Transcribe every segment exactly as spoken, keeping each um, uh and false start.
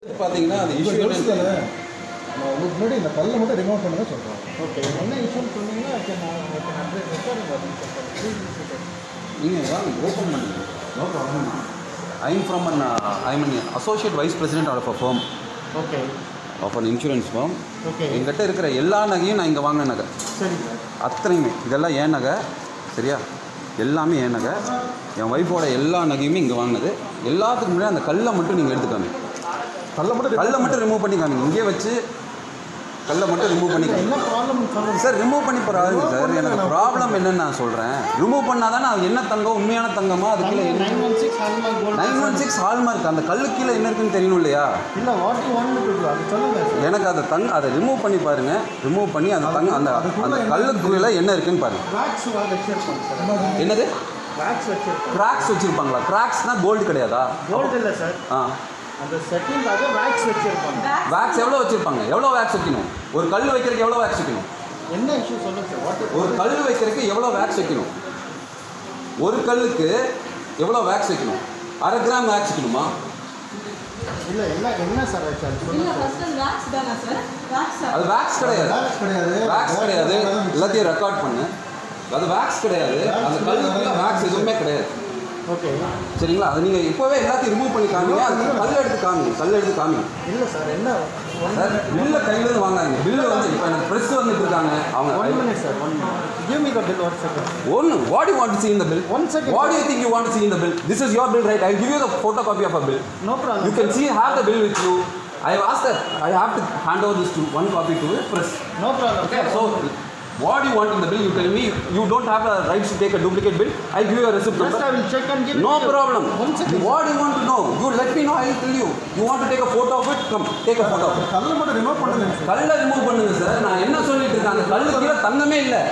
பார்த்தீங்கன்னா அது இஷ்யூ தானே நான் உங்களுக்கு முன்னாடி இந்த கல்லை மட்டும் ரிமூவ் பண்ணுங்க சொல்கிறேன். ஓகே, என்ன இஷ்யூன்னு சொன்னீங்கன்னா நீங்கள் வாங்க ஓப்பன் பண்ணுங்க. No problem. I am from an I am an associate vice president of a firm okay of an insurance firm. Okay, எங்கிட்ட இருக்கிற எல்லா நகையும் நான் இங்கே வாங்கின நகை சரி அத்தனையுமே இதெல்லாம் ஏன் நகை சரியா, எல்லாமே ஏன் நகை. என் ஒய்ஃபோட எல்லா நகையுமே இங்கே வாங்கினது. எல்லாத்துக்கும் முன்னாடி அந்த கல்லை மட்டும் நீங்கள் எடுத்துக்காங்க. கல்லை மட்டும் கல்லை மட்டும் ரிமூவ் பண்ணிக்காங்க. இங்கே வச்சு கல்லை மட்டும் ரிமூவ் பண்ணிக்காங்க. என்ன ப்ராப்ளம் சொல்லுங்கள் சார். ரிமூவ் பண்ணி போகிறாருங்க சார். எனக்கு ப்ராப்ளம் என்னன்னு நான் சொல்கிறேன். ரிமூவ் பண்ணால் தானே அது என்ன தங்கம், உண்மையான தங்கமா, அது கீழே என்ன nine one six hallmark gold nine one six hallmark அந்த கல்லு கீழே என்ன இருக்குன்னு தெரியணும் இல்லையா? இல்லை what you want to do அது சொல்லுங்கள். எனக்கு அதை தங்க அதை ரிமூவ் பண்ணி பாருங்கள். ரிமூவ் பண்ணி அந்த தங்க அந்த அந்த கல்லுக்குள்ளே என்ன இருக்குன்னு பாருங்கள். கிராக்ஸ் வச்சிருப்பாங்க சார். என்னது கிராக்ஸ் வச்சிருப்பாங்க. கிராக்ஸ் வச்சுருப்பாங்களா? கிராக்ஸ்னால் கோல்டு கிடையாதா? கோல்டு இல்லை சார், ஆ அந்த செட்டிங்காக வேக்ஸ் வச்சிருப்பாங்க. வேக்ஸ் எவ்வளோ வச்சுருப்பாங்க? எவ்வளோ வேக்ஸ் வைக்கணும்? ஒரு கல் வைக்கிறதுக்கு எவ்வளோ வேக்ஸ் வைக்கணும்? என்ன இஷ்யூ சொல்லுங்கள் சார். வாட் ஒரு கல் வைக்கிறதுக்கு எவ்வளோ வேக்ஸ் வைக்கணும்? ஒரு கல்லுக்கு எவ்வளோ வேக்ஸ் வைக்கணும்? அரை கிராம் வேக்ஸ் வைக்கணுமா? இல்லை என்ன என்ன சார் ஆச்சு அது சொல்லுங்கள் சார். அது வேக்ஸ் கிடையாது. வேக்ஸ் கிடையாது. வேக்ஸ் கிடையாது. எல்லாத்தையும் ரெக்கார்ட் பண்ணு. அது வேக்ஸ் கிடையாது. அந்த கல்லுக்குள்ள வேக்ஸ் எதுவுமே கிடையாது. ஓகே சரிங்களா? அது நீங்கள் இப்போவே எல்லாத்தையும் ரிமூவ் பண்ணி காமிங்க. அது கல் எடுத்து காமிங்க. கல் எடுத்து காமிங்க இல்லை சார். என்ன சார். பில்லை கையிலேருந்து வாங்காதீங்க. பில்லு வந்து இப்போ எனக்கு ப்ரெஸ் வந்துட்டு இருக்காங்க அவங்க. One minute sir, one minute. Give me the bill one second. ஒன்று what you want to see in the bill? One second. What do you think you want to see in the bill? This is your bill, right? I'll give you the photocopy of a bill. No problem. You can see, have the bill with you. I have asked that I have to hand over this to one copy to the press. No problem. Okay, so what do you want in the bill? You tell me. You don't have a right to take a duplicate bill. I'll give you a receipt Just number. I will check and give No it to you. problem. One second. What do you want to know? You let me know. I will tell you. You want to take a photo of it? Come, take a photo of it. கல்லை மட்டும் remove பண்ணுங்க sir. கல்லை remove பண்ணுங்க sir. நான் என்ன சொல்லிட்டு இருக்கேன்? அந்த கல்லுக்கு கீழே தங்கமே இல்லை.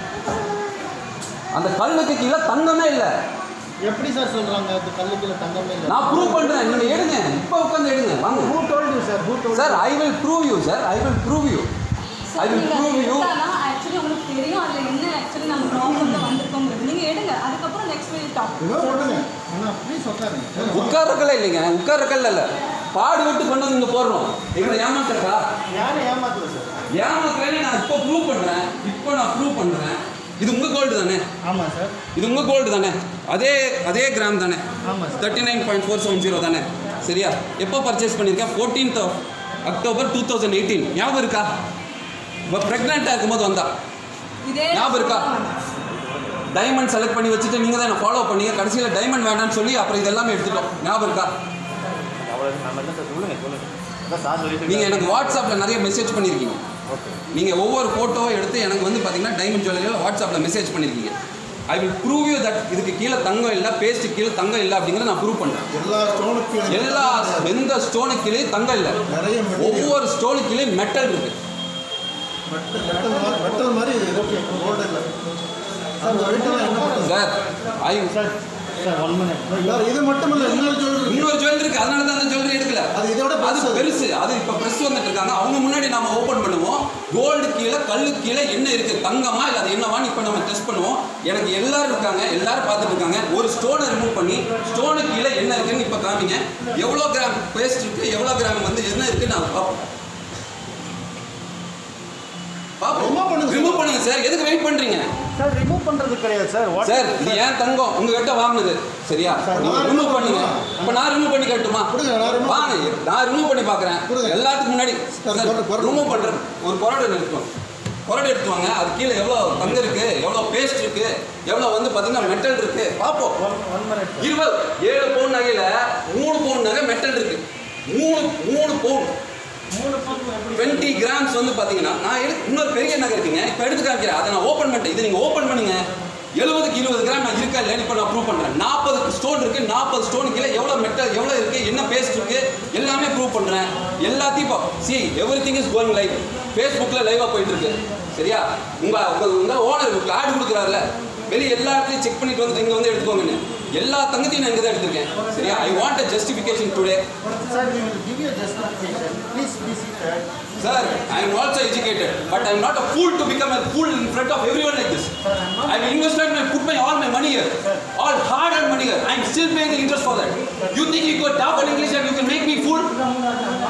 அந்த கல்லுக்கு கீழே தங்கமே இல்லை. எப்படி சார் சொல்றாங்க அது கல்லுக்குள்ள தங்கமே இல்ல? நான் ப்ரூவ் பண்றேன். நீங்க எடுங்க. இப்போ உட்கார்ந்து எடுங்க. வாங்க. Who told you sir? Who told sir, you? I will prove you sir. I will prove you. I will prove you. Actually உங்களுக்கு தெரியும் அதுல என்ன ஆக்சுவலி நம்ம ப்ராப்ளம்ல வந்திருக்கோம்ங்கிறது. நீங்க எடுங்க. அதுக்கு அப்புறம் நெக்ஸ்ட் வீல் டாக். ரிமூவ் பண்ணுங்க. அண்ணா ப்ளீஸ் உட்காருங்க. உட்கார்றக்கல இல்லைங்க. உட்கார்றக்கல இல்ல. பாடு விட்டு கொண்டு வந்து இங்க போடுறோம். எங்களை ஏமாத்துறதா? யாரை ஏமாத்தல சார்? ஏமாத்துறேன்னு நான் இப்போ ப்ரூவ் பண்றேன். இப்போ நான் ப்ரூவ் பண்றேன். இது உங்க கோல்டு தானே? ஆமா சார். இது உங்க கோல்டு தானே? அதே அதே கிராம் தானே? ஆமா sir. Thirty nine point four seven zero தானே? சரியா? எப்போ பர்ச்சேஸ் பண்ணியிருக்கேன்? Fourteenth of October two thousand eighteen. ஞாபகம் இருக்கா? இப்போ ப்ரெக்னெண்ட்டாக இருக்கும்போது வந்தா இதே ஞாபகம் இருக்கா? டைமண்ட் செலக்ட் பண்ணி வச்சுட்டு நீங்கள் தான் என்ன ஃபாலோ பண்ணீங்க. கடைசியில் டைமண்ட் வேண்டாம்னு சொல்லி அப்புறம் இதெல்லாமே எடுத்துட்டோம். ஞாபகம் இருக்கா? நீங்கள் எனக்கு வாட்ஸ்அப்பில் நிறைய மெசேஜ் பண்ணியிருக்கீங்க. நீங்கள் ஒவ்வொரு ஃபோட்டோவை எடுத்து எனக்கு வந்து பார்த்தீங்கன்னா டைமண்ட் ஜுவல்லரியில் வாட்ஸ்அப்பில் மெசேஜ் பண்ணியிருக்கீங்க. I will prove you that இதுக்கு கீழே தங்கம் இல்லை, பேஸ்ட்டு கீழே தங்கம் இல்லை அப்படிங்கிறத நான் ப்ரூவ் பண்ணுறேன். எல்லா ஸ்டோனுக்கு எல்லா எந்த ஸ்டோனுக்கு கீழே தங்கம் இல்லை. நிறைய ஒவ்வொரு ஸ்டோனுக்கு கீழே மெட்டல் இருக்குது. மெட்டல் மெட்டல் மாதிரி மெட்டல் மாதிரி ஓகே கோல்டு இல்லை சார். வெயிட்டெல்லாம் என்ன பண்ணுங்க sir? I sir sir one minute. Sir. இது மட்டும் இல்லை, இன்னொரு ஜுவல்லரி இன்னொரு ஜுவல்லரி இருக்கு. அதனால தான் அந்த ஜுவல்லரி எடுக்கல. அது இதோட அது பெருசு. அது இப்போ ப்ரெஸ் வந்துட்டு இருக்காங்க. அவங்க முன்னாடி நாம ஓப்பன் பண்ணுவோம். கோல்டு கீழே கல்லு கீழே என்ன இருக்கு, தங்கமா இல்லை அது என்னவான்னு இப்போ நம்ம டெஸ்ட் பண்ணுவோம். எனக்கு எல்லாரும் இருக்காங்க, எல்லாரும் பார்த்துட்டு இருக்காங்க. ஒரு ஸ்டோனை ரிமூவ் பண்ணி ஸ்டோனு கீழே என்ன இருக்குன்னு இப்போ காமிங்க. எவ்வளோ கிராம் பேஸ்ட் இருக்கு, எவ்வளோ கிராம் வந்து என்ன இருக்கு நான் பார்ப்போம். ரிமூவ் பண்ணுங்க சார். எதுக்கு வெயிட் பண்றீங்க சார்? ரிமூவ் பண்றது கிடையாது சார். What sir? இது ஏன் தங்கம் உங்ககிட்ட வாங்குனது சரியா? நீங்க ரிமூவ் பண்ணுங்க. இப்போ நான் ரிமூவ் பண்ணி கட்டுமா? வாங்க, நான் ரிமூவ் பண்ணி பார்க்குறேன். எல்லாத்துக்கும் முன்னாடி ரிமூவ் பண்ணுறேன். ஒரு கொரடை எடுத்துவோம். கொரடை எடுத்துவாங்க. அது கீழே எவ்வளோ தங்கம் இருக்கு, எவ்வளோ பேஸ்ட் இருக்கு, எவ்வளோ வந்து பார்த்தீங்கன்னா மெட்டல் இருக்கு பார்ப்போம். One minute. இருபது ஏழு பவுன் நகையில் மூணு பவுன் நகை மெட்டல் இருக்கு. மூணு மூணு பவுன் மூணு பக்கம் எப்படி? டுவெண்ட்டி கிராம்ஸ் வந்து பார்த்தீங்கன்னா நான் எடுத்து இன்னொரு பெரிய நகை இருக்குங்க. இப்போ எடுத்து காமிக்கிறேன். அதை நான் ஓப்பன் பண்ணிட்டேன். இதை நீங்கள் ஓப்பன் பண்ணுங்க. எழுபதுக்கு இருபது கிராம் நான் இருக்கா இல்லைன்னு இப்போ நான் ப்ரூவ் பண்ணுறேன். நாற்பதுக்கு ஸ்டோன் இருக்குது. நாற்பது ஸ்டோனுக்கு கீழே எவ்வளோ மெட்டல் எவ்வளோ இருக்குது, என்ன பேஸ்ட் இருக்குது எல்லாமே ப்ரூவ் பண்ணுறேன். எல்லாத்தையும் இப்போ see everything is going live. ஃபேஸ்புக்கில் லைவாக போயிட்டு இருக்கு சரியா? உங்கள் உங்கள் உங்கள் ஓனர் உங்களுக்கு ஆடு கொடுக்குறாருல, வெளியே எல்லா இடத்துலையும் செக் பண்ணிட்டு வந்து இங்கே வந்து எடுத்துக்கோங்கன்னு. எல்லா தங்கத்தையும் நான் இங்கே தான் எடுத்திருக்கேன் சரியா? I want a justification today. Sir we will give you a justification. Please be seated. Sir, I am also educated, but I am not a fool to become a fool in front of everyone like this. Sir, I'm not. I have invested my put my all my money here, all hard-earned money here. I am still paying the interest for that. You think you go talk on English and you can make me fool?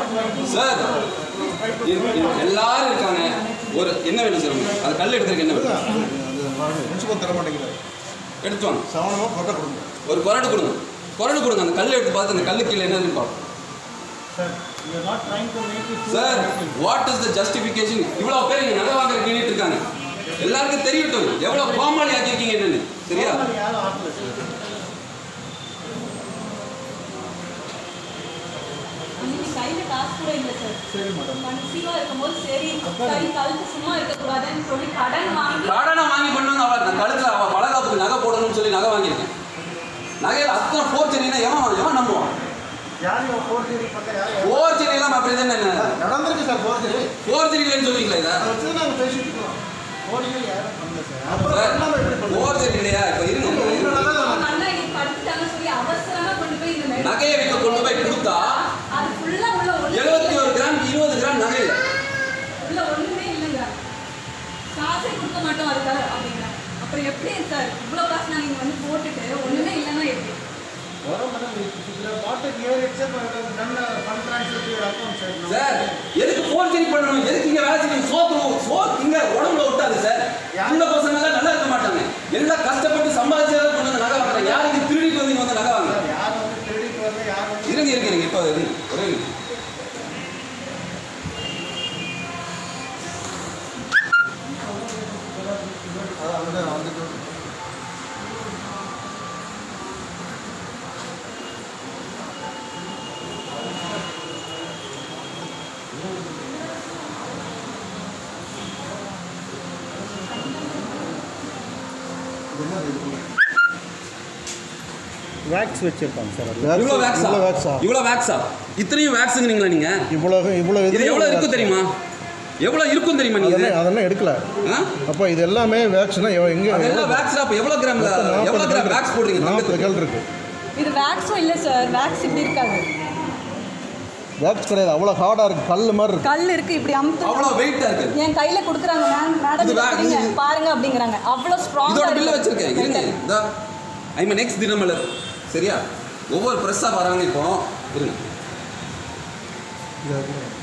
Sir எல்லாரும் இருக்காங்க. ஒரு என்ன வேணும் sir உங்களுக்கு? அது கல் எடுத்துருக்கு என்ன வேணும்? பிரின்சிபல் தர மாட்டேங்கிறார். எடுத்து வாங்க. சவனமாக கொட்டை கொடுங்க. ஒரு கொரடு கொடுங்க. கொரடு கொடுங்க. அந்த கல் எடுத்து பார்த்து அந்த கல்லு கீழே என்னன்னு பார்ப்போம். Sir what is the justification? இவ்வளோ பேர் இங்கே நகை வாங்குற கேட்டுட்டு இருக்காங்க. எல்லாருக்கும் தெரியட்டும் எவ்வளோ கோமாளி ஆக்கியிருக்கீங்க என்னன்னு. சரியா? கையில காசு கூட இல்லை சார். சரி மேடம். கன்சீவா இருக்கும்போது சரி கை கழுத்து சும்மா இருக்கக்கூடாதுன்னு சொல்லி கடன் வாங்கி கடனை வாங்கி பண்ணுவாங்க. அவள் நான் கழுத்தில் அவள் வளகாப்புக்கு நகை போடணும்னு சொல்லி நகை வாங்கியிருக்கேன். நகையில் அத்தனை ஃபோர்ஜரினா எவன் எவன் நம்புவான்? யாரையும் ஃபோர்ஜரி பக்கம் யாரையும் ஃபோர்ஜரி எல்லாம் அப்படி தானே என்ன நடந்திருக்கு சார். ஃபோர்ஜரி ஃபோர்ஜரி இல்லைன்னு சொல்லுவீங்களா இதை? அதை வச்சு நாங்கள் பேசிட்டு இருக்கோம். ஃபோர்ஜரி யாரும் பண்ணல சார். சார் அப்புறம் ஃபோர்ஜரி இல்லையா? இப்போ இருங்க நல்லா இது படுத்துட்டாங்கன்னு சொல்லி அவசரமா கொண்டு போய் இந்த மெடிக்கல் நகையை விட்டு கொண்டு போய் கொடுத்தா அது ஃபுல்லா உள்ள ஒண்ணு எழுபத்தி ஒரு கிராம் இருபது கிராம் நகை இல்லை. உள்ள ஒண்ணுமே இல்லைங்க. காசே கொடுக்க மாட்டோம் அதுக்காக அப்படிங்கிறாங்க. அப்புறம் எப்படி சார் இவ்வளோ காசு நாங்கள் இங்கே வந்து போட்டுட்டு ஒண்ணுமே இல்லைன்னா எப்படி? சார் எதுக்கு ஃபோர்ஜரி பண்ணணும்? எதுக்கு இங்கே வேலை செய்யணும்? சோத்து சோத்து இங்கே உடம்புல விட்டாது சார். அந்த பசங்க எல்லாம் நல்லா இருக்க மாட்டாங்க. எல்லாம் கஷ்டப்பட்டு சம்பாதிச்சதை கொண்டு வந்து நகை வாங்குறாங்க. யார் இங்கே திருடிட்டு வந்து வந்து நகை வாங்க? இருங்க இருங்க இருங்க இப்போ இருங்க ஒரே நிமிஷம். வேக்ஸ் வச்சிருப்பாங்க சார். இவ்வளோ வேக்ஸா? இவ்வளோ வேக்ஸா? இவ்வளோ வேக்ஸா? இத்தனையும் வேக்ஸுங்கிறீங்களா நீங்க? இவ்வளோ இவ்வளோ இது எவ்வளோ இருக்கும் தெரியுமா? எவ்வளோ இருக்கும் தெரியுமா நீங்க? அதெல்லாம் அதெல்லாம் எடுக்கல. அப்போ இது எல்லாமே வேக்ஸ்னா எங்க? அதெல்லாம் வேக்ஸ்ல அப்ப எவ்வளவு கிராம்ல எவ்வளவு கிராம் வேக்ஸ் போடுறீங்க? நாற்பது கல் இருக்கு. இது வேக்ஸும் இல்லை சார். வேக்ஸ் இப்படி இருக்காது. வேக்ஸ் கிடையாது. அவ்வளோ ஹார்டாக இருக்குது. கல் மாதிரி இருக்கு. கல் இருக்கு இப்படி அமுத்து. அவ்வளவு வெயிட்டா இருக்கு. என் கையில கொடுக்குறாங்க மேடம் பாருங்க அப்படிங்கிறாங்க. அவ்வளோ ஸ்ட்ராங்கா இதோட பில்ல வச்சிருக்கேன். இருங்க இந்த ஐ மீன் நெக்ஸ்ட் தினமலர். சரியா? ஒவ்வொரு ப்ரெஸ்ஸாக வராங்க இப்போ. இருங்க.